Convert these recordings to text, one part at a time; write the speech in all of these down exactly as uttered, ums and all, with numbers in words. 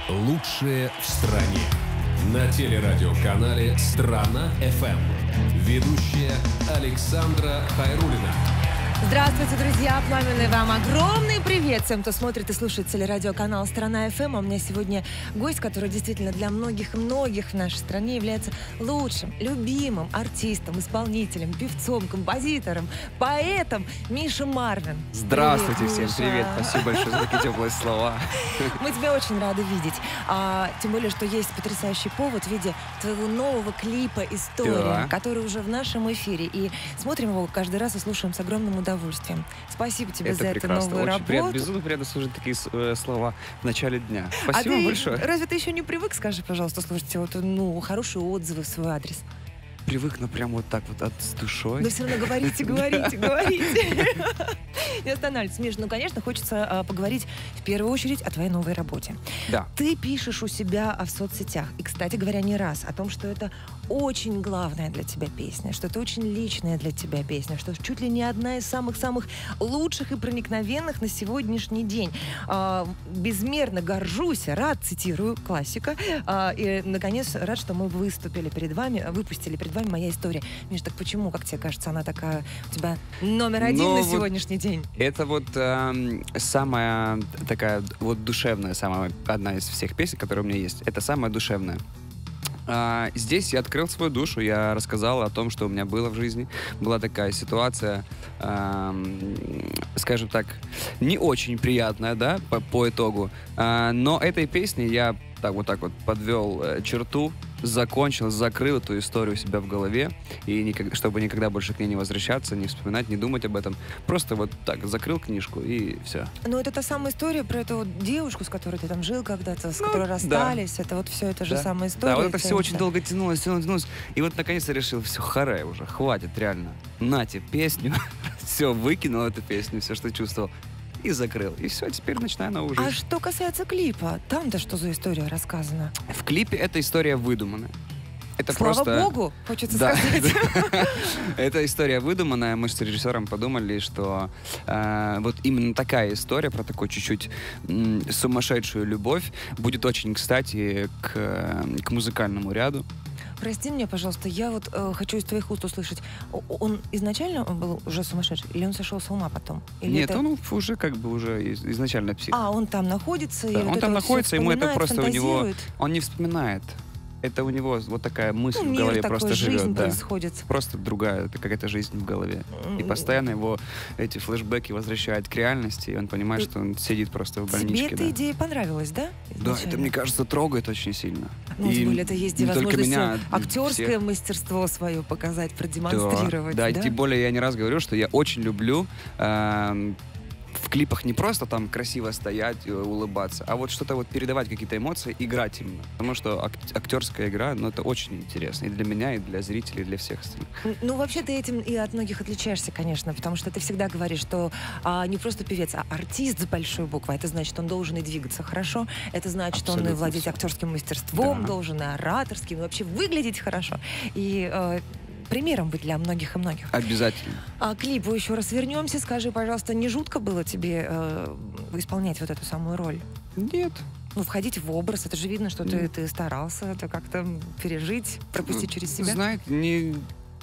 Лучшие в стране. На телерадиоканале «Страна-ФМ». Ведущая Александра Хайруллина. Здравствуйте, друзья! Пламенный вам огромный привет всем, кто смотрит и слушает телерадиоканал «Страна-ФМ». А у меня сегодня гость, который действительно для многих-многих в нашей стране является лучшим, любимым артистом, исполнителем, певцом, композитором, поэтом Миша Марвин. Здравствуйте Привет, всем, Миша. привет, спасибо большое за такие теплые слова. Мы тебя очень рады видеть. А, тем более, что есть потрясающий повод в виде твоего нового клипа «История», Да. который уже в нашем эфире. И смотрим его каждый раз и слушаем с огромным удовольствием. Спасибо тебе Это за эту прекрасно, новую очень работу. приятно, безумно приятно слушать такие э, слова в начале дня. Спасибо а ты, большое. Разве ты еще не привык, скажи, пожалуйста, слушать вот, ну, хорошие отзывы в свой адрес? Привык, но прям вот так вот от с душой. Но все равно говорите, говорите, говорите. Не останавливайтесь. Миш, ну, конечно, хочется а, поговорить в первую очередь о твоей новой работе. Да. Ты пишешь у себя а, в соцсетях, и, кстати говоря, не раз, о том, что это очень главная для тебя песня, что это очень личная для тебя песня, что чуть ли не одна из самых-самых лучших и проникновенных на сегодняшний день. А, безмерно горжусь, рад, цитирую классика, а, и, наконец, рад, что мы выступили перед вами, выпустили перед вами «Моя история». Миш, так почему, как тебе кажется, она такая у тебя номер один Ну, на вот сегодняшний день? Это вот э, самая такая вот душевная, самая одна из всех песен, которые у меня есть. Это самая душевная. А, здесь я открыл свою душу, я рассказал о том, что у меня было в жизни. Была такая ситуация, э, скажем так, не очень приятная, да, по, по итогу. А, но этой песней я так вот так вот подвел э, черту, закончил, закрыл эту историю у себя в голове, и никогда, чтобы никогда больше к ней не возвращаться, не вспоминать, не думать об этом. Просто вот так закрыл книжку, и все. Ну, это та самая история про эту вот девушку, с которой ты там жил когда-то, с Ну, которой да. расстались. Это вот все, это же Да. самая история. Да, вот это вся все очень эта- долго тянулось, тянулось, тянулось. И вот наконец-то решил, все, харе уже, хватит, реально. Нате песню, все, выкинул эту песню, все, что чувствовал, и закрыл. И все, теперь начинаю новую жизнь. А что касается клипа, там-то что за история рассказана? В клипе эта история выдуманная. Это Слава просто... богу, хочется Да. сказать. Эта история выдуманная. Мы с режиссером подумали, что э, вот именно такая история про такую чуть-чуть м, сумасшедшую любовь будет очень кстати к, к музыкальному ряду. Прости меня, пожалуйста, я вот э, хочу из твоих уст услышать. О- Он изначально был уже сумасшедший? Или он сошел с ума потом? Или Нет, это- он уже как бы уже из- изначально псих. А, он там находится? Да, и вот он это там вот всё находится, ему это вспоминает, просто у него... фантазирует? Он не вспоминает. Это у него вот такая мысль Ну, в мир голове такой, просто жизнь живет. Да. происходит. Просто другая, это какая-то жизнь в голове. И постоянно его эти флешбеки возвращают к реальности, и он понимает, что он сидит просто в больничке. Тебе эта да. идея понравилась, да? Да, это, изначально? мне кажется, трогает очень сильно. Ну, И тем более, это есть не только возможность меня, актерское всех. мастерство свое показать, Да, продемонстрировать. да, Да, и тем более я не раз говорю, что я очень люблю эм, в клипах не просто там красиво стоять, э, улыбаться, а вот что-то вот передавать, какие-то эмоции, играть именно. Потому что ак- актерская игра, ну, это очень интересно и для меня, и для зрителей, и для всех остальных. Н- Ну, вообще, ты этим и от многих отличаешься, конечно, потому что ты всегда говоришь, что а, не просто певец, а артист с большой буквы. Это значит, он должен и двигаться хорошо, это значит, что он и Абсолютно владеть всё. актерским мастерством Да. должен, и ораторским, и вообще выглядеть хорошо. И э, примером быть для многих и многих. Обязательно. А к клипу еще раз вернемся. Скажи, пожалуйста, не жутко было тебе э, исполнять вот эту самую роль? Нет. Ну, входить в образ, это же видно, что ты, Нет. ты старался это как-то пережить, пропустить через себя. Знаете, не,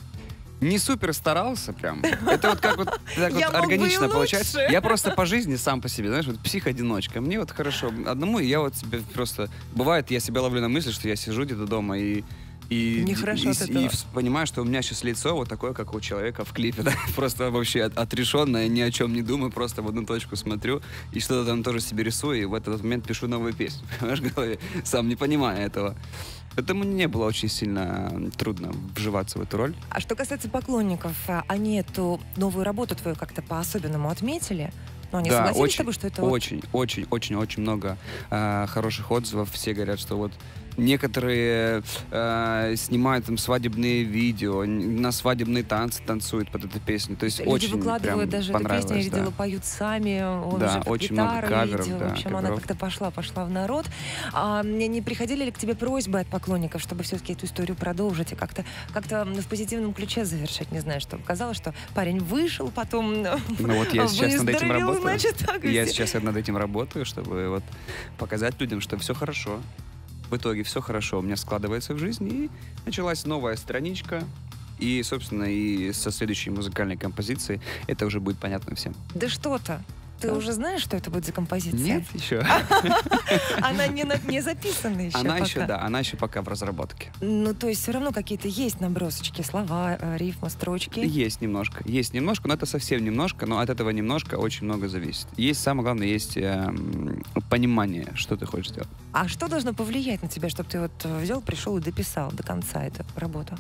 не супер старался прям. Это вот как вот, так вот Я мог бы и органично лучше. получается. Я просто по жизни сам по себе, знаешь, вот псих-одиночка. Мне вот хорошо одному, и я вот себе просто... Бывает, я себя ловлю на мысли, что я сижу где-то дома и... И, Нехорошо и, от и этого. понимаю, что у меня сейчас лицо вот такое, как у человека в клипе, да? Просто вообще от- отрешенное, ни о чем не думаю, просто в одну точку смотрю и что-то там тоже себе рисую, и в этот момент пишу новую песню, понимаешь, в голове, сам не понимая этого. Поэтому не было очень сильно трудно вживаться в эту роль. А что касается поклонников, а, они эту новую работу твою как-то по-особенному отметили? Ну, они Да, согласились очень, с тобой, что это вот... очень, очень, очень, очень много э, хороших отзывов. Все говорят, что вот некоторые э, снимают там свадебные видео, на свадебные танцы танцуют под эту песню. То есть люди очень выкладывают прям даже эту песню, я видела, да. поют сами, он Да, уже под очень гитару много каверов, видел. да, В общем, каверов. она как-то пошла, пошла в народ. А, не, не приходили ли к тебе просьбы от поклонников, чтобы все-таки эту историю продолжить и как-то как-то в позитивном ключе завершить? Не знаю, что казалось, что парень вышел, потом Ну вот я сейчас над этим работаю. Значит, так, я все. сейчас над этим работаю, чтобы вот показать людям, что все хорошо. В итоге все хорошо у меня складывается в жизни, и началась новая страничка. И, собственно, и со следующей музыкальной композицией это уже будет понятно всем. Да что-то. Ты Да. уже знаешь, что это будет за композиция? Нет, еще. Она не, на- не записана еще Она пока. еще, да, она еще пока в разработке. Ну, то есть все равно какие-то есть набросочки, слова, э, рифмы, строчки. Есть немножко, есть немножко, но это совсем немножко, но от этого немножко очень много зависит. Есть, самое главное, есть эм, понимание, что ты хочешь сделать. А что должно повлиять на тебя, чтобы ты вот э, взял, пришел и дописал до конца эту работу?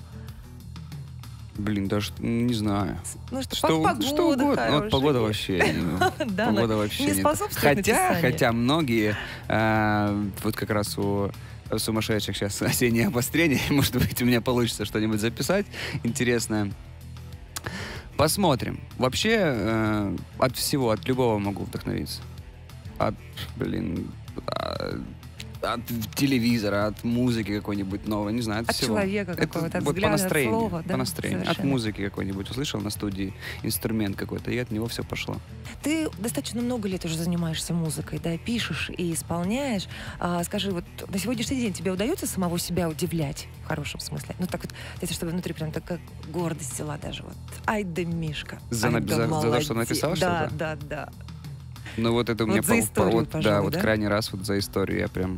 Блин, даже не знаю. Ну, что, Что, по- погода что угодно. Ну, вот хорошая. погода вообще. ну, Да, Погода она вообще не нет. способствует Хотя, написанию. хотя многие, э, вот как раз у сумасшедших сейчас осеннее обострение, может быть, у меня получится что-нибудь записать интересное. Посмотрим. Вообще, э, от всего, от любого могу вдохновиться. От, блин, а, от телевизора, от музыки какой-нибудь новой, не знаю, от, От всего. человека Это какого-то, от вот взгляда, по от настроению, слова, по да, настроению. От совершенно. музыки какой-нибудь услышал на студии инструмент какой-то, и от него все пошло. Ты достаточно много лет уже занимаешься музыкой, да, пишешь и исполняешь. А, скажи, вот на сегодняшний день тебе удается самого себя удивлять в хорошем смысле? Ну, так вот, это чтобы внутри прям такая гордость взяла даже вот. Ай да Мишка. За ай на- да за- за то, что молодец. написал да, что-то? Да, да, Ну вот это у Вот меня за по- по- историю, вот, пожалуй, да, вот да? крайний раз вот за историю я прям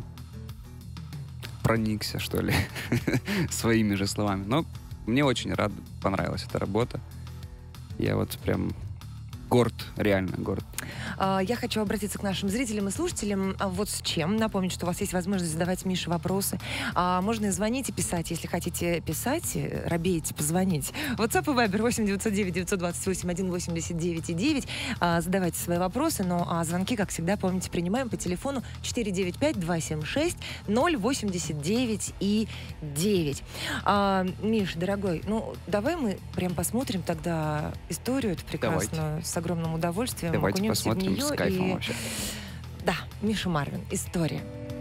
проникся, что ли, своими же словами. Но мне очень рад, понравилась эта работа. Я вот прям горд, реально горд. А, Я хочу обратиться к нашим зрителям и слушателям а, вот с чем. Напомнить, что у вас есть возможность задавать Мише вопросы. А, Можно и звонить, и писать. Если хотите писать, э, робеете позвонить. WhatsApp и Viber восемь девятьсот девять девятьсот двадцать восемь один восемьдесят девять и девять. А, Задавайте свои вопросы, но а звонки, как всегда, помните, принимаем по телефону четыре девять пять два семь шесть ноль восемьдесят девять и девять. А, Миш, дорогой, ну давай мы прям посмотрим тогда историю эту прекрасную с огромным удовольствием. Давайте окунемся в посмотрим нее с кайфом и- вообще. Да, Миша Марвин. История.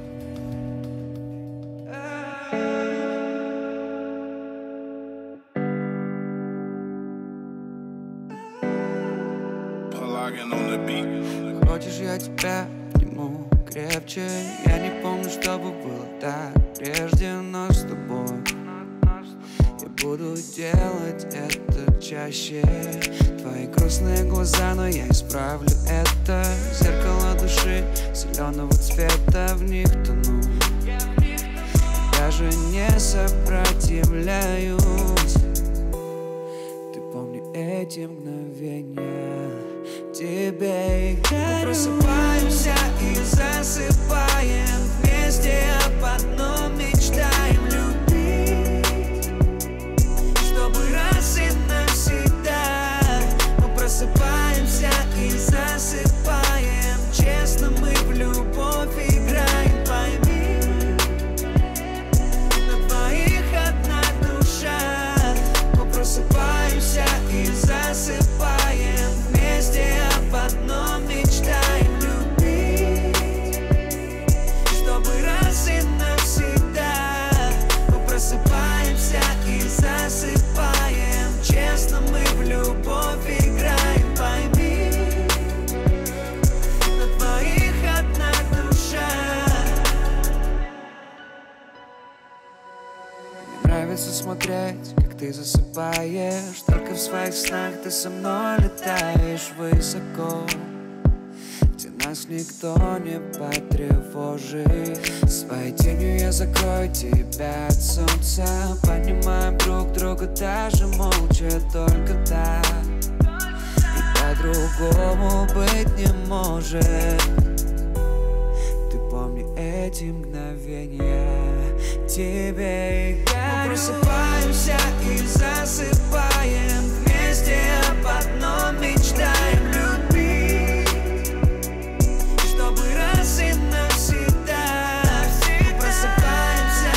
Хочешь, я тебя обниму крепче? Я не помню, чтобы было так прежде, но с тобой я буду делать это чаще. Твои грустные глаза, но я исправлю это. Зеркало души зеленого цвета, в них тону. Даже не сопротивляюсь. Ты помни эти мгновения. Тебе и мы просыпаемся и засыпаем вместе, об одном мечтаем любить, чтобы раз и навсегда. Мы просыпаемся и засыпаем, честно мы в любовь играем, пойми. На двоих одна душа. Мы просыпаемся и засыпаем вместе, об одном мечтаем любить, чтобы раз и навсегда. Мы просыпаемся и засыпаем, честно мы в любовь играем, пойми. На двоих одна душа. Мне нравится смотреть, как ты засыпаешь. Только в своих снах ты со мной летаешь высоко, где нас никто не потревожит. Своей тенью я закрою тебя от солнца. Понимаем друг друга даже молча, только так. И по-другому быть не может. Ты помни эти мгновения. Тебе и я. Мы просыпаемся и засыпаем вместе, об одном мечтаем любить, чтобы раз и навсегда. Мы просыпаемся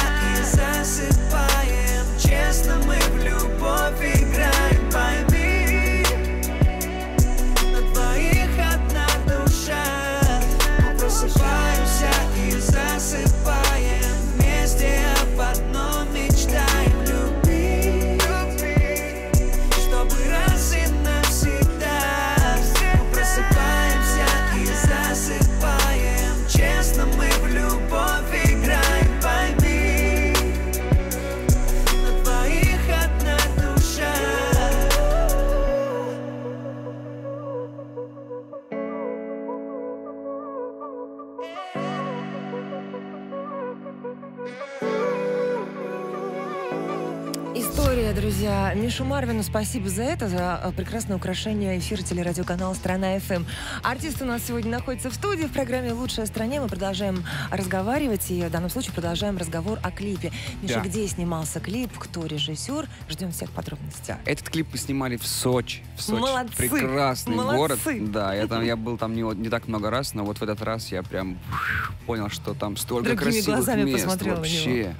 История, друзья. Мишу Марвину спасибо за это, за прекрасное украшение эфира телерадиоканала «Страна.ФМ». Артист у нас сегодня находится в студии в программе «Лучшая в стране». Мы продолжаем разговаривать, и в данном случае продолжаем разговор о клипе. Миша, Да. где снимался клип, кто режиссер? Ждем всех подробностей. Да, этот клип мы снимали в Сочи. В Сочи. Молодцы! Прекрасный Молодцы! город. Да, я там я был там не, вот- не так много раз, но вот в этот раз я прям понял, что там столько Другими красивых глазами мест посмотрел на вообще.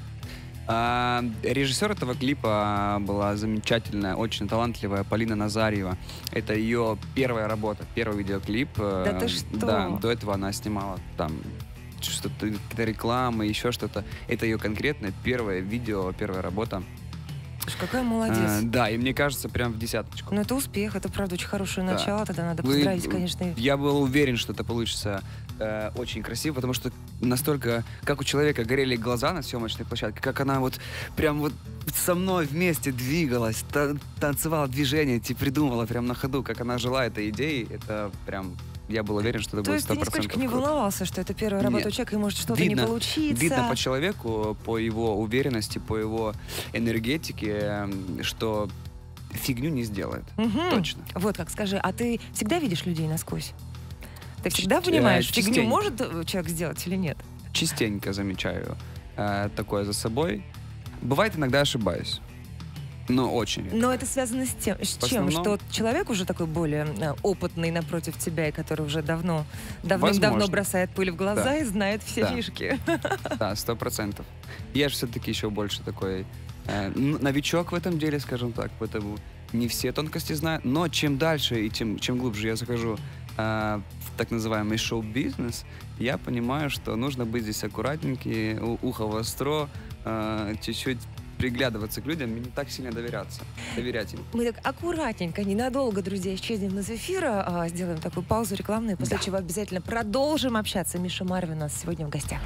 А, режиссер этого клипа была замечательная, очень талантливая Полина Назарьева. Это ее первая работа, первый видеоклип. Да ты Э, что? Да, до этого она снимала там что-то, какие-то рекламы, еще что-то. Это ее конкретное первое видео, первая работа. Слушай, какая молодец. А, да, и мне кажется, прям в десяточку. Ну, это успех, это, правда, очень хорошее Да. начало. Тогда надо Вы- поздравить, конечно. и- Я был уверен, что это получится э, очень красиво, потому что настолько, как у человека горели глаза на съемочной площадке, как она вот прям вот со мной вместе двигалась, та- танцевала движения, типа придумывала прям на ходу, как она жила этой идеей. Это прям, я был уверен, что это То будет есть ты сто процентов нисколько не круто. волновался, что это первая работа Нет. у человека, и может что-то Видно- не получиться? Видно по человеку, по его уверенности, по его энергетике, э, что фигню не сделает. Мгм. Точно. Вот как, скажи, а ты всегда видишь людей насквозь? Ты всегда Чуть- понимаешь, э, фигню частенько. может э, человек сделать или нет? Частенько замечаю э, такое за собой. Бывает, иногда ошибаюсь. Но очень редко. Но это связано с тем, с В чем, основном- что человек уже такой более э, опытный напротив тебя, и который уже давно, давным-давно Возможно. бросает пыль в глаза Да. и знает все Да. фишки. Да, сто процентов. Я же все-таки еще больше такой э, н- новичок в этом деле, скажем так, поэтому не все тонкости знаю. Но чем дальше и чем, чем глубже я захожу э, в так называемый шоу-бизнес, я понимаю, что нужно быть здесь аккуратненький, у- ухо востро, э, чуть-чуть приглядываться к людям и не так сильно доверяться, доверять им. Мы так аккуратненько, ненадолго, друзья, исчезнем из эфира, а, сделаем такую паузу рекламную, после Да. чего обязательно продолжим общаться. Миша Марвин у нас сегодня в гостях.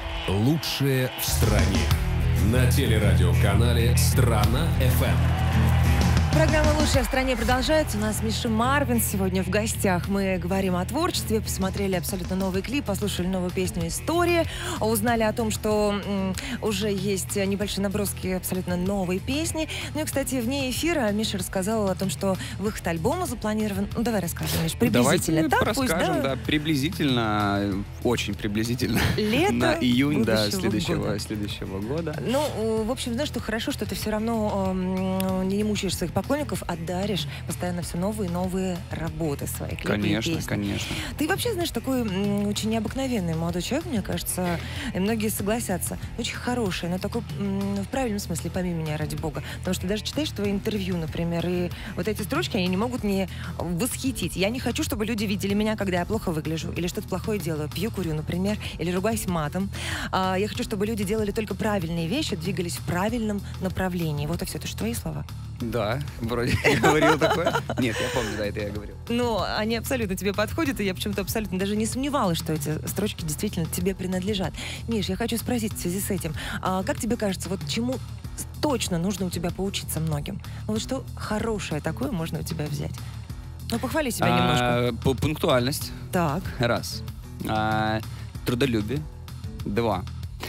Лучшее в стране. На телерадиоканале «Страна.ФМ». Программа «Лучшая в стране» продолжается. У нас Миша Марвин сегодня в гостях. Мы говорим о творчестве, посмотрели абсолютно новый клип, послушали новую песню «История», узнали о том, что м, уже есть небольшие наброски абсолютно новой песни. Ну и, кстати, вне эфира Миша рассказал о том, что выход альбома запланирован. Ну, давай расскажем, Миш, приблизительно. Давайте Так, пусть, расскажем, да? да, приблизительно, очень приблизительно. Лето На июнь, да, будущего следующего, года. следующего года. Ну, э, в общем, знаешь, что хорошо, что ты все равно эм, не мучаешь своих поклонников, а даришь постоянно все новые и новые работы свои, клипы и Конечно, песни. конечно. Ты вообще, знаешь, такой м, очень необыкновенный молодой человек, мне кажется, и многие согласятся. Очень хороший, но такой м, в правильном смысле, помимо меня, ради бога. Потому что даже читаешь твои интервью, например, и вот эти строчки, они не могут не восхитить. Я не хочу, чтобы люди видели меня, когда я плохо выгляжу, или что-то плохое делаю, пью, курю, например, или ругаюсь матом. А, я хочу, чтобы люди делали только правильные вещи, двигались в правильном направлении. Вот и все. Это же твои слова. Да, вроде я говорил такое. Нет, я помню, да, это я говорил. Но они абсолютно тебе подходят, и я почему-то абсолютно даже не сомневалась, что эти строчки действительно тебе принадлежат. Миш, я хочу спросить в связи с этим, а как тебе кажется, вот чему точно нужно у тебя поучиться многим? Ну вот что хорошее такое можно у тебя взять? Ну, похвали себя немножко. А, пу- Пунктуальность. Так. Раз. А, Трудолюбие. Два.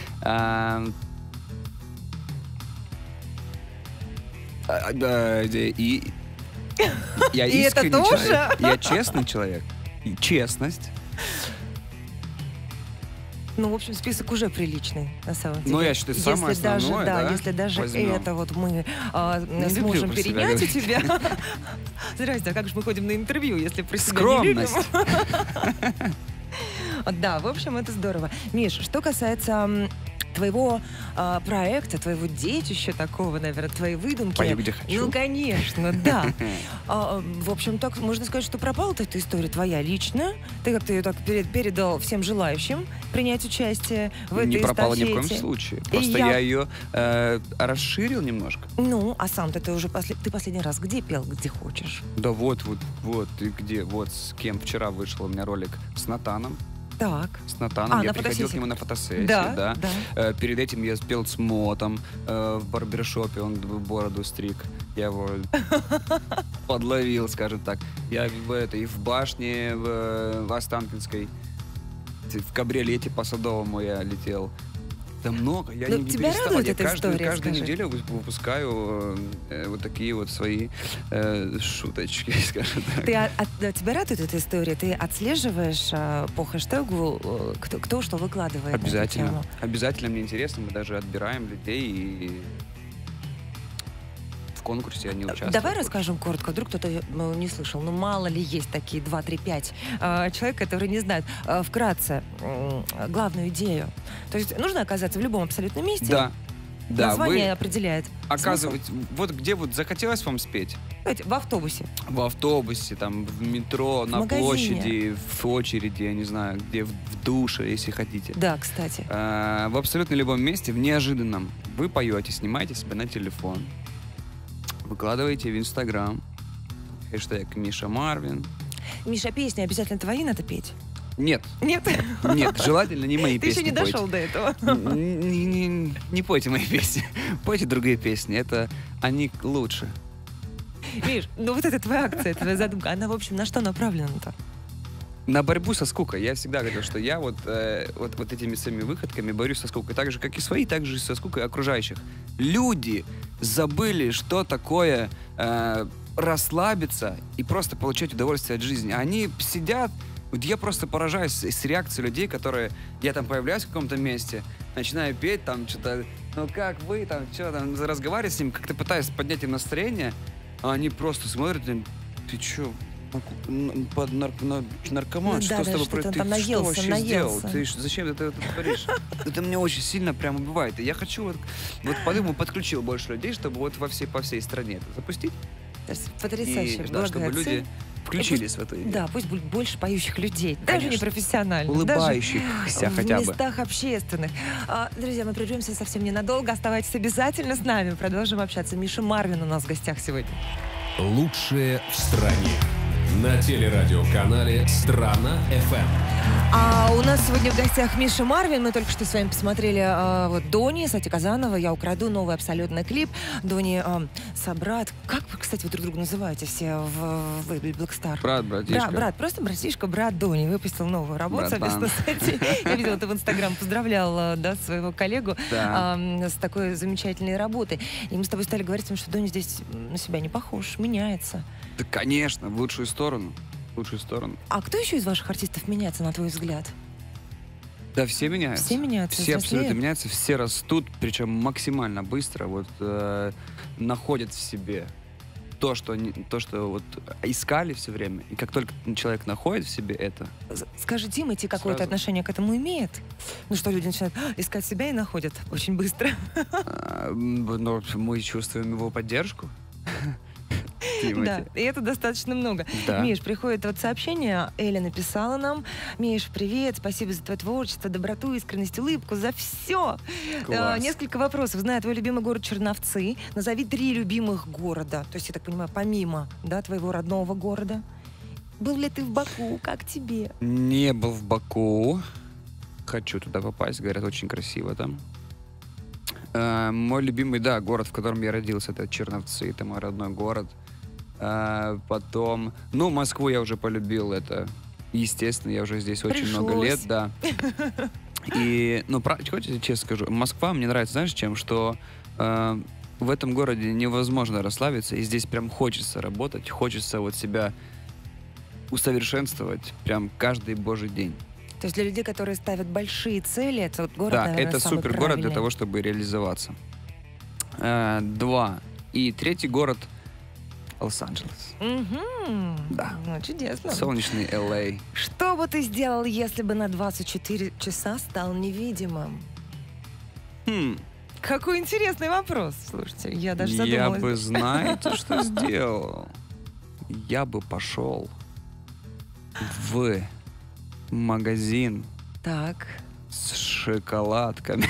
А, а, да, И я И это искренний тоже? человек. Я честный человек. И честность. Ну, в общем, список уже приличный, на самом деле. Ну, я считаю, самое если даже, основное, да, да, если даже возьмем. это вот мы а, Не сможем люблю про себя перенять у говорить. тебя. Здрасте, а как же мы ходим на интервью, если про себя не любим? Скромность. Да, в общем, это здорово. Миш, что касается м, твоего а, проекта, твоего детища такого, наверное, твоей выдумки. Пою, где хочу. Ну, конечно, да. А, в общем, так можно сказать, что пропала-то эта история твоя личная. Ты как-то ее так перед- передал всем желающим принять участие в этой Не пропала ни в коем эстафете. случае. Просто я- я ее э, расширил немножко. Ну, а сам-то ты уже после... ты последний раз где пел, где хочешь? Да вот, вот, вот, и где, вот с кем вчера вышел у меня ролик с Натаном. Так. С Натаном. А, я на приходил фотосессии. к нему на фотосессию, Да, да. да. Э, перед этим я спел с Мотом э, в барбершопе, он бороду стриг. Я его подловил, скажем так. Я в, это, и в башне в, в Останкинской, в кабриолете по Садовому я летел. Да много. Я Но не, не тебя переставал. радует Я эта каждую, история, каждую скажи? неделю вып- выпускаю э, вот такие вот свои э, шуточки, скажем так. Ты, от- от- тебя радует эта история? Ты отслеживаешь э, по хэштегу, э, кто, кто что выкладывает на эту Обязательно. тему? Обязательно мне интересно. Мы даже отбираем людей и в конкурсе они участвуют. Давай расскажем коротко, вдруг кто-то ну, не слышал. Ну, мало ли есть такие два, три, пять э, человек, которые не знают. Э, вкратце, э, главную идею. То есть нужно оказаться в любом абсолютно месте. Да. Да, Название вы определяет. оказываете, вот где вот захотелось вам спеть? Знаете, в автобусе. В автобусе, там, в метро, В на магазине. площади, в очереди, я не знаю, где, в, в душе, если хотите. Да, кстати. А, в абсолютно любом месте, в неожиданном. Вы поете, снимаете себя на телефон, выкладываете в Инстаграм, хэштег Миша Марвин. Миша, песни обязательно твои надо петь? Нет, Нет? нет, желательно не мои Ты еще песни не пойте. дошел до этого. Не, не- не пойте мои песни, пойте другие песни, это они лучше. Миш, ну вот это твоя акция, твоя задумка, она, в общем, на что направлена-то? На борьбу со скукой. Я всегда говорил, что я вот, э, вот, вот этими своими выходками борюсь со скукой. Так же, как и свои, так же и со скукой окружающих. Люди забыли, что такое э, расслабиться и просто получать удовольствие от жизни. Они сидят. Вот я просто поражаюсь с, с реакцией людей, которые... Я там появляюсь в каком-то месте, начинаю петь, там что-то... Ну как вы, там, что там, разговаривать с ним, как-то пытаюсь поднять им настроение, а они просто смотрят, и, ты что, под нар- нар- наркоман, Ну что да, с да, тобой что-то происходит? там Ты что наелся, вообще наелся. сделал? Ты ш- зачем ты это творишь? Это меня очень сильно прям убивает. И я хочу вот, вот подумал, подключил больше людей, чтобы вот во всей, по всей стране это запустить. То есть потрясающая, И да, чтобы благая цель. люди включились в эту идею. Да, пусть будет больше поющих людей, даже не Конечно. профессиональных, Улыбающихся даже хотя в бы. местах общественных. А, друзья, мы прервемся совсем ненадолго. Оставайтесь обязательно с нами. Продолжим общаться. Миша Марвин у нас в гостях сегодня. Лучшее в стране. На телерадиоканале «Страна.ФМ». А у нас сегодня в гостях Миша Марвин. Мы только что с вами посмотрели а, вот Дони, Сати Казанова, «Я украду», новый абсолютно клип. Дони а, собрат. Как вы, кстати, вы друг друга называете все в, в лейбле Black Star? Брат, братишка. Бра- брат, просто братишка, брат Дони выпустил новую работу Братан. совместно с Сати. Я видела, ты в Инстаграм поздравлял а, да, своего коллегу Да. а, с такой замечательной работой. И мы с тобой стали говорить, что Дони здесь на себя не похож, меняется. Да, конечно, в лучшую сторону. В лучшую сторону. А кто еще из ваших артистов меняется, на твой взгляд? Да, все меняются. Все меняются, Все взрослеют? абсолютно меняются, все растут, причем максимально быстро, вот э, находят в себе то, что они, то, что вот искали все время. И как только человек находит в себе это, С- Скажи, Тимати какое-то Сразу. отношение к этому имеет? Ну что, люди начинают «А, искать себя и находят очень быстро. э, ну, мы чувствуем его поддержку. Тимати. Да, и это достаточно много. Да. Миш, приходит вот сообщение, Эля написала нам: Миш, привет, спасибо за твое творчество, доброту, искренность, улыбку, за все. Класс. Несколько вопросов. Знаю твой любимый город Черновцы. Назови три любимых города. То есть, я так понимаю, помимо, да, твоего родного города. Был ли ты в Баку? Как тебе? Не был в Баку. Хочу туда попасть, говорят, очень красиво там. Э, мой любимый, да, город, в котором я родился, это Черновцы, это мой родной город. Э, потом, ну, Москву я уже полюбил, это естественно, я уже здесь очень много лет, Пришлось. да. И, ну, про- хотите, честно скажу, Москва мне нравится, знаешь, чем, что э, в этом городе невозможно расслабиться, и здесь прям хочется работать, хочется вот себя усовершенствовать прям каждый божий день. То есть для людей, которые ставят большие цели, это вот город, Да, наверное, это самый супер город для правильный. того, чтобы реализоваться. Э, Два. И третий город Лос-Анджелес. Мгм. Да. Ну, чудесно. Солнечный Эл Эй. Что бы ты сделал, если бы на двадцать четыре часа стал невидимым? Хм, Какой интересный вопрос. Слушайте, я даже я задумалась. бы, знаете, что сделал? Я бы пошел в магазин Так. с шоколадками.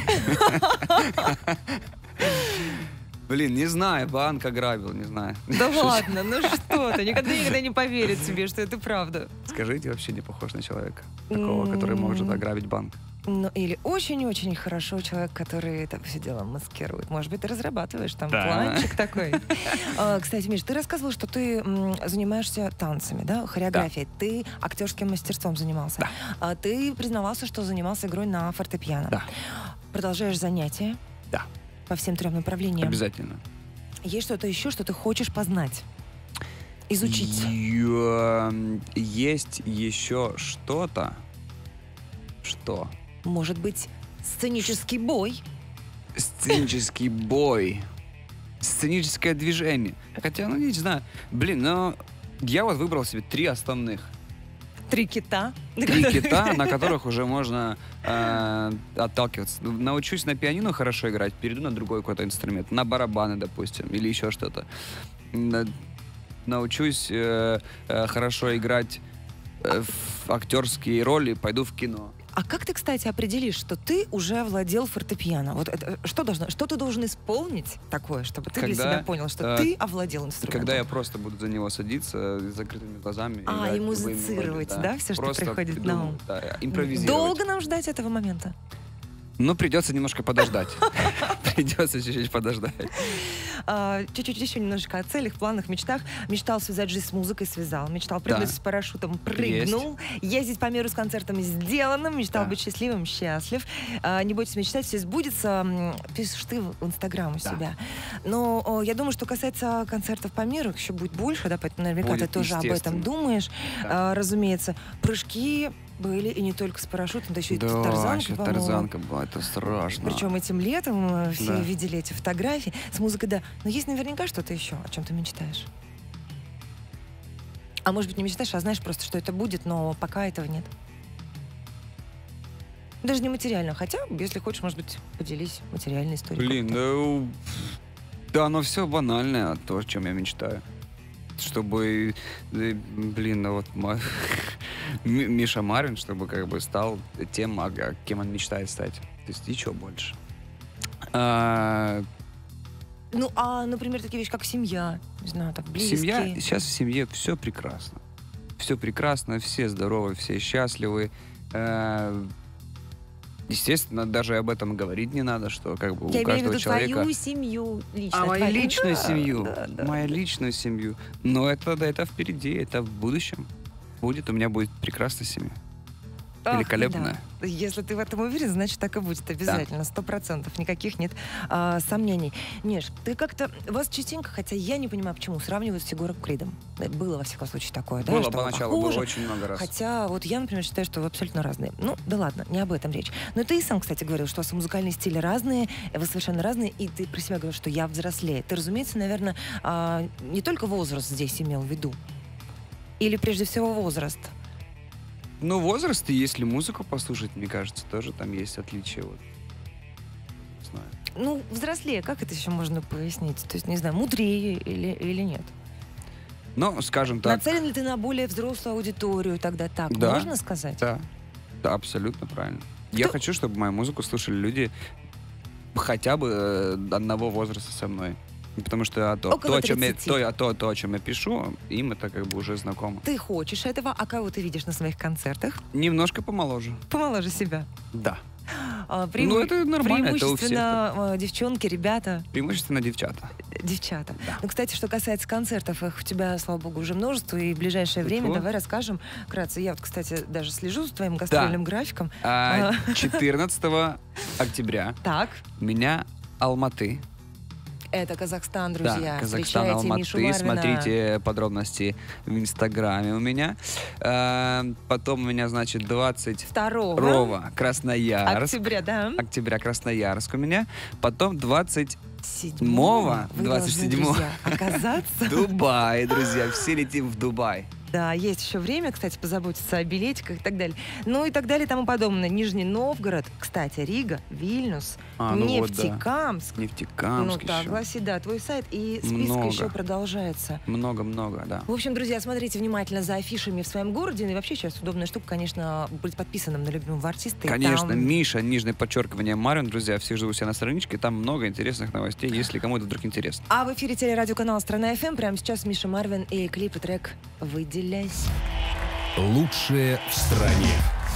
Блин, не знаю, банк ограбил, не знаю. Да ладно, ну что ты, никогда никогда не поверит тебе, что это правда. Скажите, вообще не похож на человека, такого, который может ограбить банк. Ну, или очень-очень хорошо человек, который это все дело маскирует. Может быть, ты разрабатываешь там Да. планчик такой. А, Кстати, Миш, ты рассказывал, что ты м, занимаешься танцами, да, хореографией. Ты актерским мастерством занимался. Да. А Ты признавался, что занимался игрой на фортепиано. Да. продолжаешь занятия? Да. По всем трем направлениям? Обязательно. Есть что-то еще, что ты хочешь познать? Изучить? Ё- Есть еще что-то. Что? Может быть, сценический бой? Сценический бой. Сценическое движение. Хотя, ну, не знаю. Блин, ну, я вот выбрал себе три основных. Три кита? Три кита, на которых уже можно э, отталкиваться. Научусь на пианино хорошо играть, перейду на другой какой-то инструмент. На барабаны, допустим, или еще что-то. На- Научусь э, э, хорошо играть э, в актерские роли, пойду в кино. А как ты, кстати, определишь, что ты уже овладел фортепиано? Вот это, что, должно, что ты должен исполнить такое, чтобы ты для Когда, себя понял, что э, ты овладел инструментом? Когда я просто буду за него садиться с закрытыми глазами. А, играть и любые музицировать, мелодии, да, всё, что Просто приходит на придумывать, ум. Да, импровизировать. Долго нам ждать этого момента? Ну, придется немножко подождать. Придется чуть-чуть подождать. А, чуть-чуть еще немножечко о целях, планах, мечтах. Мечтал связать жизнь с музыкой, связал. Мечтал прыгнуть Да. с парашютом, прыгнул. Ездить по миру с концертами, сделано. Мечтал Да. быть счастливым, счастлив. А, не бойтесь мечтать, все сбудется. М, Пишешь ты в Инстаграм у Да. себя. Но о, я думаю, что касается концертов по миру, их еще будет больше, да, поэтому наверняка Будет, ты тоже об этом естественно. думаешь. Да. А, разумеется, прыжки были и не только с парашютом, да еще и Да, тарзанка, еще по-моему. тарзанка была, это страшно. Причем этим летом э, все Да. видели эти фотографии с музыкой, да. Но есть наверняка что-то еще, о чем ты мечтаешь. А может быть, не мечтаешь, а знаешь просто, что это будет, но пока этого нет. Даже не материально. Хотя, если хочешь, может быть, поделись материальной историей. Блин, как-то. да, у- да, оно все банальное, то, о чем я мечтаю. Чтобы, э, блин, ну вот ма- М- Миша Марвин, чтобы как бы стал тем, а- а кем он мечтает стать. То есть ничего больше. А, Ну, а, например, такие вещи, как семья, не знаю, так, близкие. Семья, сейчас в семье все прекрасно. Все прекрасно, все здоровы, все счастливы. Э, Естественно, даже об этом говорить не надо, что как бы Я у имею в каждого виду человека... твою семью лично. А мою твою- личную Да, семью, да, да. мою личную семью. Но это, да, это впереди, это в будущем. Будет, у меня будет прекрасная семья. Ах, Великолепная. да. Если ты в этом уверен, значит, так и будет обязательно, сто процентов, никаких нет а, сомнений. Неш, ты как-то, вас частенько, хотя я не понимаю, почему, сравнивают с Егором Кридом. Да, было, во всяком случае, такое, да? Было что поначалу, было похоже. очень много раз. Хотя вот я, например, считаю, что вы абсолютно разные. Ну, да ладно, не об этом речь. Но ты и сам, кстати, говорил, что у вас музыкальные стили разные, вы совершенно разные, и ты про себя говорил, что я взрослее. Ты, разумеется, наверное, а, не только возраст здесь имел в виду. Или прежде всего возраст. Ну, возраст, и если музыку послушать, мне кажется, тоже там есть отличия. Вот. Не знаю. Ну, взрослее, как это еще можно пояснить? То есть, не знаю, мудрее или, или нет? Ну, скажем так, Нацелен ли ты на более взрослую аудиторию тогда так? Да. Можно сказать? да, да, абсолютно правильно. Я Кто- хочу, чтобы мою музыку слушали люди хотя бы э, одного возраста со мной. Потому что то, Около то, о чем я, тридцати. то, то, то, о чем я пишу, им это как бы уже знакомо. Ты хочешь этого, а кого ты видишь на своих концертах? Немножко помоложе. Помоложе себя. Да. А, Ну, это нормально, это у всех преимущественно, а, девчонки, ребята, Преимущественно девчата. девчата. Да. Ну, кстати, что касается концертов, их у тебя, слава богу, уже множество, и в ближайшее время Ого. давай расскажем вкратце. Я вот, кстати, даже слежу за твоим гастрольным графиком. А четырнадцатого октября Так, у меня Алматы. это Казахстан, друзья. Да, Казахстан, Встречайте Мишу Алматы. Марвина. Смотрите подробности в Инстаграме у меня. А, потом у меня, значит, двадцать Второго Рова, Красноярск. октября, да? Октября, Красноярск у меня. Потом двадцать Седьмого. Вы двадцать должны, седьмого. друзья, оказаться. Дубай, друзья. Все летим в Дубай. Да, есть еще время, кстати, позаботиться о билетиках и так далее. Ну и так далее и тому подобное. Нижний Новгород, кстати, Рига, Вильнюс, А, ну вот, да. Нефтекамск. Нефтекамск Ну так, еще. гласи, да, твой сайт, и список Много. еще продолжается. Много-много, да. В общем, друзья, смотрите внимательно за афишами в своем городе. Ну и вообще сейчас удобная штука, конечно, быть подписанным на любимого артиста. и Конечно, там- Миша, нижнее подчеркивание, Марвин, друзья, всех жду у себя на страничке, там много интересных новостей, если кому-то вдруг интересно. А в эфире телерадиоканала «Страна эф эм». Прямо сейчас Миша Марвин и клип и трек «Выделяйся». Лучшее в стране.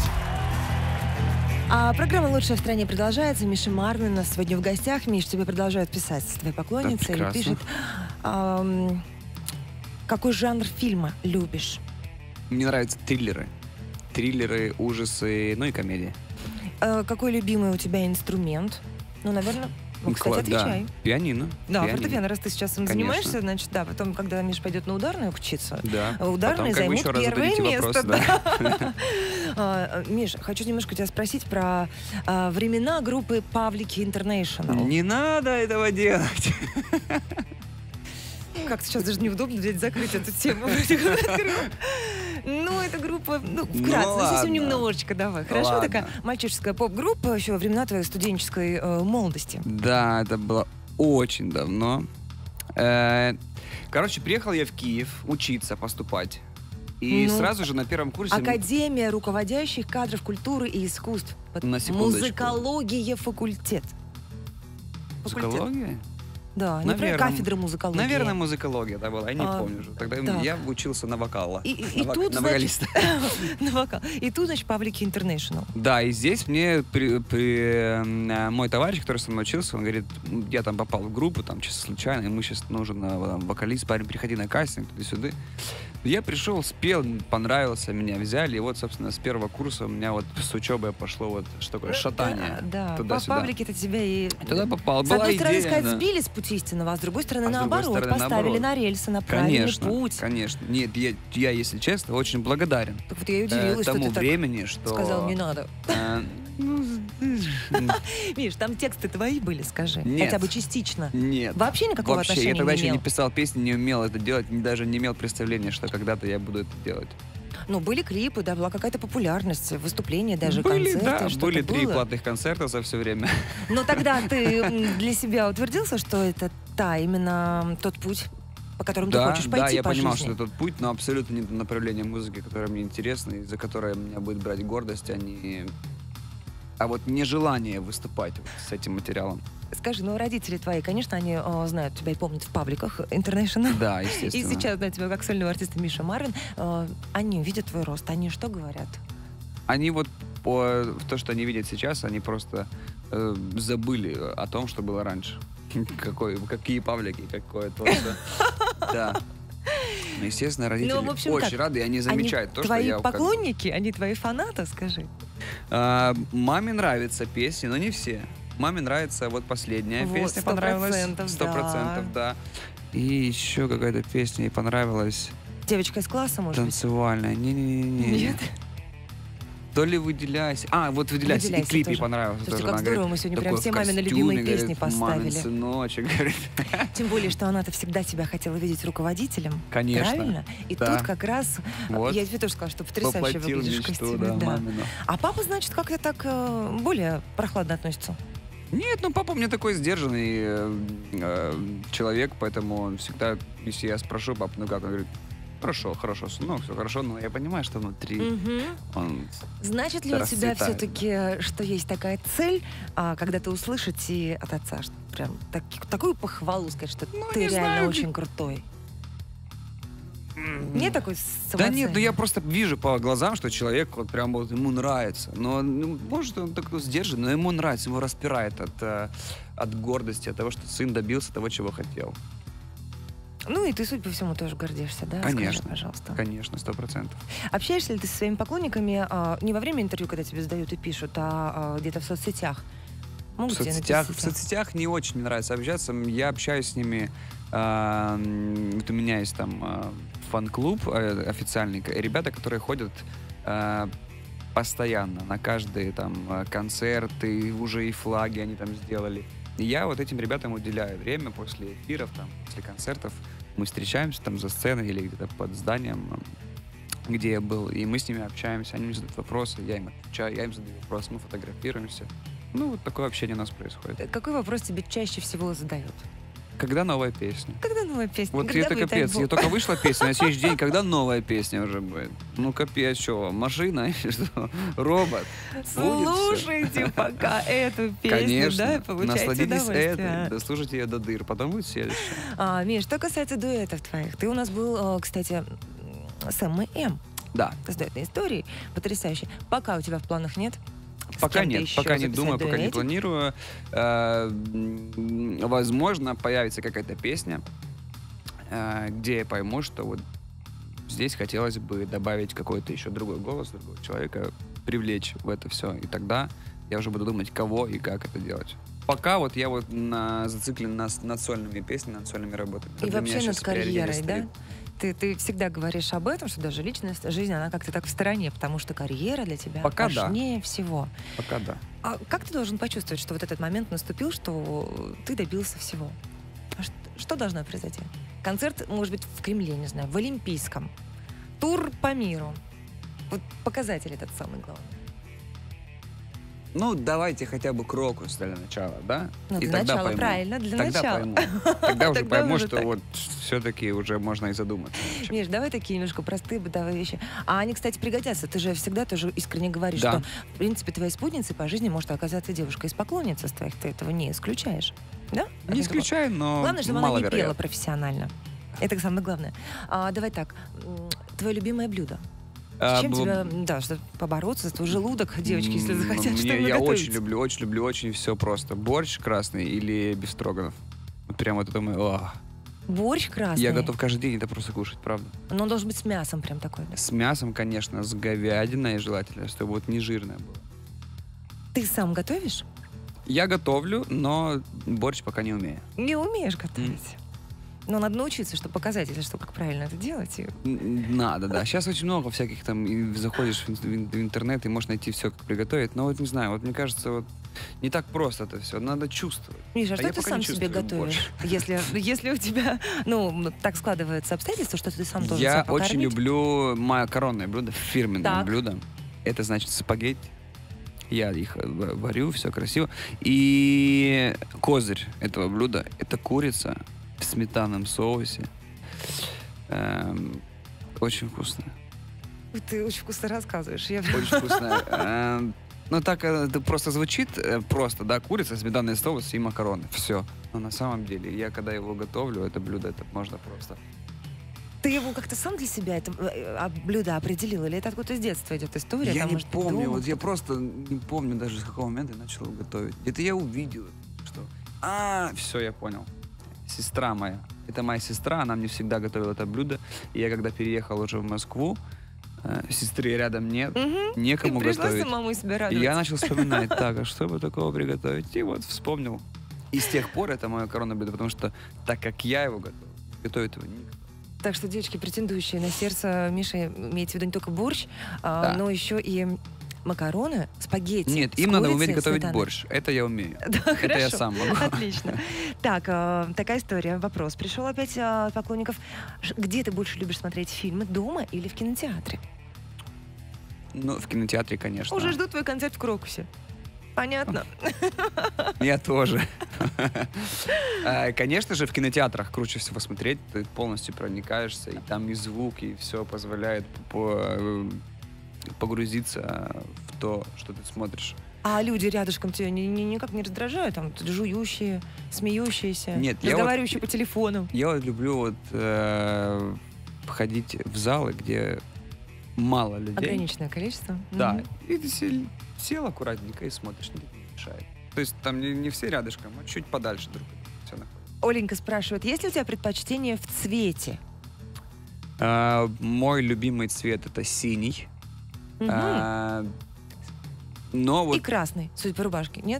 А программа «Лучшая в стране» продолжается. Миша Марвин у нас сегодня в гостях. Миш, тебе продолжают писать твои поклонницы. Да, или прекрасно. пишет, ам, какой жанр фильма любишь? Мне нравятся триллеры. Триллеры, ужасы, ну и комедии. э, какой любимый у тебя инструмент? Ну, наверное, ну, кстати, Кла- отвечай. Да. Пианино. Да, Пианино. фортепиано, раз ты сейчас им Конечно. занимаешься, значит, да, потом, когда Миша пойдет на ударную учиться, Да. ударные Потом как бы займут еще раз первое зададите место. вопрос, да. А, Миш, хочу немножко тебя спросить про а, времена группы Павлики International. Не надо этого делать. Как сейчас даже неудобно взять закрыть эту тему. Вроде как открыл. Ну, эта группа, ну, вкратце, ну, ладно. совсем немножечко давай. Хорошо, Ладно. такая мальчишеская поп-группа еще во времена твоей студенческой э, молодости. Да, это было очень давно. Э, Короче, приехал я в Киев учиться, поступать. И Ну, сразу же на первом курсе... Академия руководящих кадров культуры и искусств. Под- На секундочку. Музыкология факультет. Факультет. Музыкология? Да, не Наверно. про кафедры музыкологии. Наверное, музыкология это была, я не А, помню уже. Тогда так. я учился на вокала. И, и- и на, вок- тут, на значит, вокалиста. на вокал. И тут, значит, Павлики International. Да, и здесь мне при- при- э, мой товарищ, который со мной учился, он говорит, я там попал в группу, там, чисто случайно, ему сейчас нужен э, там, вокалист, парень, приходи на кастинг, туда-сюда. Я пришел, спел, понравился, меня взяли, и вот, собственно, с первого курса у меня вот с учебой пошло вот что такое шатание. Да, да. Туда-сюда. Павлики-то тебя и... Туда попал, С была одной стороны, идея, сказать, да. сбили с пути истинного, а с другой стороны, А с другой наоборот, стороны, поставили наоборот. на рельсы, на правильный Конечно, путь. конечно. Нет, я, я, если честно, очень благодарен Так вот я и э, удивилась, что тому ты так времени, что... сказал, не надо. э, ну, Миш, там тексты твои были, скажи. Нет. Хотя бы частично. Нет. Вообще никакого Вообще, отношения я тогда не еще имел. не писал песни, не умел это делать, не- даже не имел представления, что когда-то я буду это делать. Ну, были клипы, да, была какая-то популярность, выступления, даже были, концерты, да, что-то были три было. платных концерта за все время. Но тогда ты м, для себя утвердился, что это та, именно тот путь, по которому ты Да, хочешь да, пойти я по понимал, жизни? что это тот путь, но абсолютно не то направление музыки, которое мне интересно, и за которое меня будет брать гордость, а не... А вот нежелание выступать вот с этим материалом. Скажи, ну, родители твои, конечно, они э, знают тебя и помнят в пабликах International. Да, И естественно. сейчас знают тебя как сольного артиста Миша Марвин. Э, они видят твой рост, они что говорят? Они вот по в то, что они видят сейчас, они просто э, забыли о том, что было раньше. Какой, какие павлики, какое творчество. Да. Ну, естественно, родители Ну, в общем, очень как? рады, и они замечают они то, что твои я... как бы- поклонники, они твои фанаты, скажи. А, маме нравятся песни, но не все. Маме нравится вот последняя Вот, песня сто понравилась. процентов, Сто да. процентов, да. И еще какая-то песня ей понравилась. Девочка из класса, может быть? Танцевальная. Не-не-не. Нет? То ли «Выделяйся». А, вот «Выделяйся». «Выделяйся» И клип ей тоже. понравился Слушайте, тоже. как Она здорово, говорит, мы сегодня такой прям в все мамины костюме, любимые говорит, песни «Мамин поставили. сыночек», говорит. Тем более, что она-то всегда тебя хотела видеть руководителем. Конечно. Правильно? И Да. тут как раз... Вот. Я тебе тоже сказала, что потрясающе Воплотил выглядишь в мечту, костюме. да, да. мамину. А папа, значит, как-то так э, более прохладно относится. Нет, ну папа мне такой сдержанный э, э, человек, поэтому он всегда, если я спрошу, папа, ну как, он говорит, хорошо, хорошо, сынок, все хорошо, но я понимаю, что внутри Мгм. он... Значит ли у тебя Расцветает, все-таки, что есть такая цель, а, когда-то услышать и от отца, что прям так- такую похвалу сказать, что Ну, ты не реально знаю, очень крутой? Нет такой Да самооценки? нет, ну я просто вижу по глазам, что человек вот прям вот ему нравится. Но ну, может он такой сдержан, но ему нравится, его распирает от, э, от гордости, от того, что сын добился того, чего хотел. Ну и ты, судя по всему, тоже гордишься, да? Конечно. Скажи, пожалуйста. Конечно, сто процентов. Общаешься ли ты со своими поклонниками а, не во время интервью, когда тебе задают и пишут, а, а, где-то в соцсетях? В Могут тебе соцсетях, в написать? соцсетях не очень мне нравится общаться. Я общаюсь с ними. э, м, вот у меня есть там э, фан-клуб э, официальный. к- Ребята, которые ходят э, постоянно на каждые там э, концерты, уже и флаги они там сделали. И я вот этим ребятам уделяю время после эфиров, там, после концертов. Мы встречаемся там за сценой или где-то под зданием, э, где я был, и мы с ними общаемся, они мне задают вопросы, я им отвечаю, я им задаю вопросы, мы фотографируемся. Ну, вот такое общение у нас происходит. Какой вопрос тебе чаще всего задают? Когда новая песня? Когда новая песня? Вот Когда это будет капец, альбом? я только вышла песня, на следующий день, когда новая песня уже будет? Ну, капец, что, машина, что, робот? Будет всё. Слушайте пока эту песню, Конечно, да, и получайте насладитесь удовольствие. этой, дослушайте ее до дыр, потом будет следующая. А, Миш, что касается дуэтов твоих, ты у нас был, э, кстати, с эм и эм, Да, с дуэтной историей, потрясающей. Пока у тебя в планах нет? С пока кем-то нет, еще пока не записать думаю, пока не дуэтик? планирую. Э, м, Возможно, появится какая-то песня, э, где я пойму, что вот здесь хотелось бы добавить какой-то еще другой голос, другого человека, привлечь в это все. И тогда я уже буду думать, кого и как это делать. Пока вот я вот на, зациклен на, над сольными песнями, над сольными работами. И Для вообще меня над сейчас приоритет карьерой, да? стоит. Ты, ты всегда говоришь об этом, что даже личная жизнь, она как-то так в стороне, потому что карьера для тебя Пока да. важнее всего. Пока да. А как ты должен почувствовать, что вот этот момент наступил, что ты добился всего? А Что, что должно произойти? Концерт, может быть, в Кремле, не знаю, в Олимпийском. Тур по миру. Вот показатель этот самый главный. Ну, давайте хотя бы Крокус для начала, да? Ну, И для тогда начала, пойму. правильно, для Тогда начала. пойму. Тогда уже Тогда пойму, уже что так. вот все-таки уже можно и задуматься. Миш, давай такие немножко простые бытовые вещи. А они, кстати, пригодятся. Ты же всегда тоже искренне говоришь, Да. что, в принципе, твоей спутницей по жизни может оказаться девушка из поклонниц твоих. Ты этого не исключаешь. Да? Не исключаю, но Главное, чтобы она не пела маловероятно. профессионально. Это самое главное. А, давай так. М, Твое любимое блюдо. С А, чем б- тебя, да, чтобы побороться за твой желудок, девочки, если М, захотят мне- что-нибудь Я готовить? очень люблю, очень люблю, очень все просто. Борщ красный или бефстроганов. Вот прям вот это мой... ох. Борщ красный. Я готов каждый день это просто кушать, правда. Но он должен быть с мясом прям такой. Да? С мясом, конечно, с говядиной желательно, чтобы вот не жирное было. Ты сам готовишь? Я готовлю, но борщ пока не умею. Не умеешь готовить. Но надо научиться, чтобы показать, если что, как правильно это делать. И Н- Надо, да. Сейчас очень много всяких там, и заходишь в ин- в ин- в интернет и можешь найти все, как приготовить. Но вот не знаю, вот мне кажется, вот не так просто это все. Надо чувствовать. Миша, а А что я ты пока сам не себе чувствую готовишь? Если, если у тебя, ну, так складываются обстоятельства, что ты сам должен Я себя очень покормить. люблю макаронное блюдо, фирменное Так. блюдо. Это значит спагетти. Я их э, в- варю, все красиво. И козырь этого блюда — это курица в сметанном соусе. Эм, очень вкусно. Ой, Ты очень вкусно рассказываешь. Я... Очень вкусно. Эм, Ну, так э, это просто звучит э, просто, да, курица, сметанный соус и макароны. Все. Но на самом деле, я когда его готовлю, это блюдо, это можно просто... Ты его как-то сам для себя это э, а, блюдо определил? Или это откуда с детства идет история? Я там, не может быть, помню, дома? вот я просто не помню даже, с какого момента я начал его готовить. Это я увидел, что... А, все, я понял. Сестра моя. Это моя сестра, она мне всегда готовила это блюдо. И я когда переехал уже в Москву, э, сестры рядом нет, Мгм. некому Ты пришла готовить. самому себя И радовать. я начал вспоминать, так, а что бы такого приготовить? И вот вспомнил. И с тех пор это мое коронное блюдо, потому что так как я его готовлю, готовит его никто. Так что, девочки, претендующие на сердце Миши, имеете в виду не только борщ, а, Да. но еще и макароны, спагетти. Нет, с им надо курицей, уметь готовить сметаной. борщ. Это я умею. Да, Это я хорошо. сам могу. Отлично. Так, э, такая история. Вопрос пришел опять э, от поклонников. Ш- Где ты больше любишь смотреть фильмы, дома или в кинотеатре? Ну, в кинотеатре, конечно. Уже жду твой концерт в Крокусе. Понятно. Я тоже. А, Конечно же, в кинотеатрах круче всего смотреть. Ты полностью проникаешься, и там и звук, и все позволяет по- э, погрузиться в то, что ты смотришь. А люди рядышком тебя ни- ни- никак не раздражают? Там тут жующие, смеющиеся, Нет, я вот- разговаривающие по телефону. Я вот люблю вот э, ходить в залы, где мало людей. Ограниченное количество. Да. Мгм. И ты сел, сел аккуратненько и смотришь, никто не мешает. То есть там не, не все рядышком, а чуть подальше друг от друга. Все находится. Оленька спрашивает, есть ли у тебя предпочтение в цвете? А, мой любимый цвет это синий. Мгм. А, но И вот красный, судя по рубашке, нет?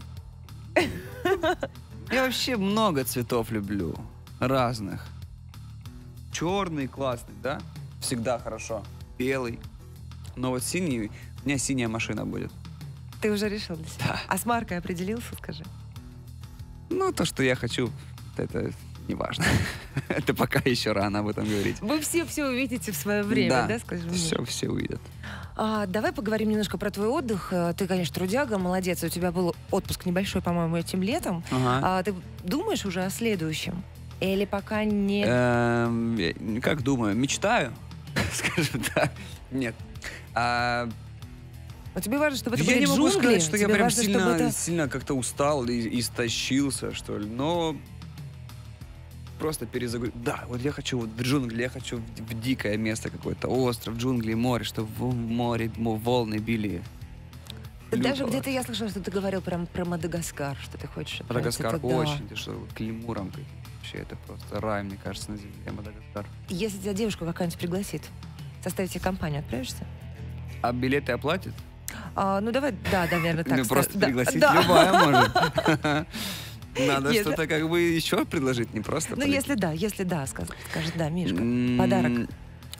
я вообще много цветов люблю. Разных. Черный классный, да? Всегда хорошо. Белый. Но вот синий, у меня синяя машина будет. Ты уже решил для себя? Да. А с маркой определился, скажи? Ну, то, что я хочу, это не важно. Это пока еще рано об этом говорить. Вы все все увидите в свое время, да, Да, скажем? Все, все увидят. А, давай поговорим немножко про твой отдых. Э, Ты, конечно, трудяга, молодец. У тебя был отпуск небольшой, по-моему, этим летом. Ага. А ты думаешь уже о следующем? Или пока не... Эм, я Как думаю, мечтаю, скажем так. Нет. А, Но тебе важно, чтобы это Я были не могу джунгли? сказать, что я Тебе прям важно, чтобы сильно, это... сильно как-то устал и истощился, что ли. Но просто перезагрузить. Да, вот я хочу вот в джунгли, я хочу в, в дикое место какое-то, остров, джунгли, море, чтобы в море мо- волны били. Даже Люблю. где-то я слышала, что ты говорил прям про Мадагаскар, что ты хочешь... Мадагаскар отправиться туда. очень, ты что, к лемурам каким-то. Вообще это просто рай, мне кажется, на земле Мадагаскар. Если тебя девушка какая-нибудь пригласит, составить тебе компанию, отправишься? А билеты оплатят? А, ну давай, да, наверное, так. Ну, ска- просто да, пригласить да. любая может. Надо Если- что-то как бы еще предложить, не просто. Ну, полететь. если да, если да, сказ- скажет да, Мишка. М, Подарок.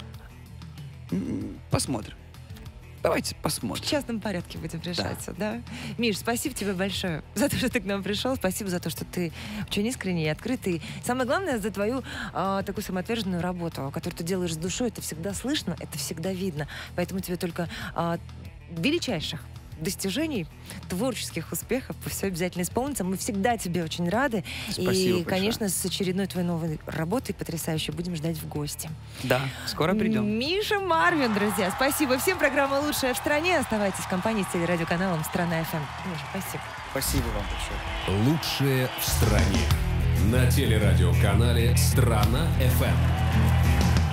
м, Посмотрим. Давайте В посмотрим. частном порядке будем решаться, да. Миш, спасибо тебе большое за то, что ты к нам пришел. Спасибо за то, что ты очень искренний и открытый. Самое главное, за твою а, такую самоотверженную работу, которую ты делаешь с душой. Это всегда слышно, это всегда видно. Поэтому тебе только а, величайших достижений, творческих успехов, все обязательно исполнится. Мы всегда тебе очень рады. Спасибо И, большое. конечно, с очередной твоей новой работой потрясающей будем ждать в гости. Да, скоро придем. Миша Марвин, друзья. Спасибо всем. Программа «Лучшая в стране». Оставайтесь в компании с телерадиоканалом «Страна эф эм». Миша, спасибо. Спасибо вам большое. Лучшее в стране. На телерадиоканале «Страна эф эм».